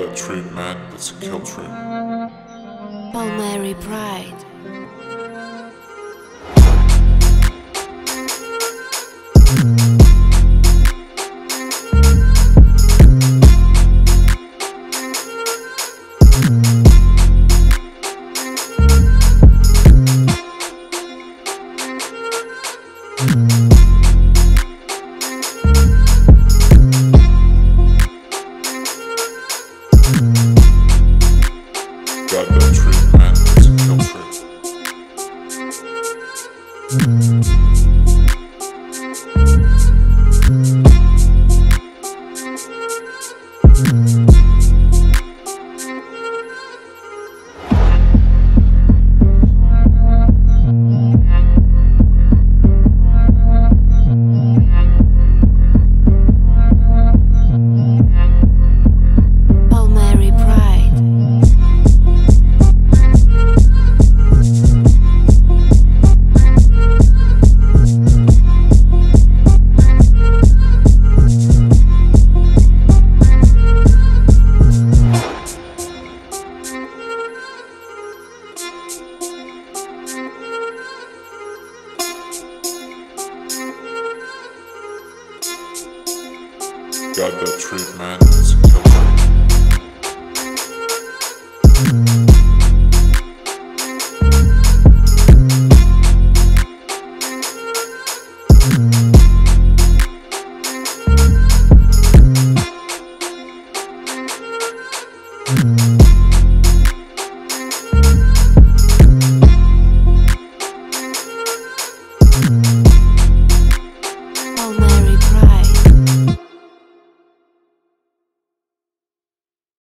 that trip, man. It's a kill trip. PALMERIE Pride. Got that trip, man. It's a kill trip. PALMERIE Pride. Got that trip, man. It's a kill trip.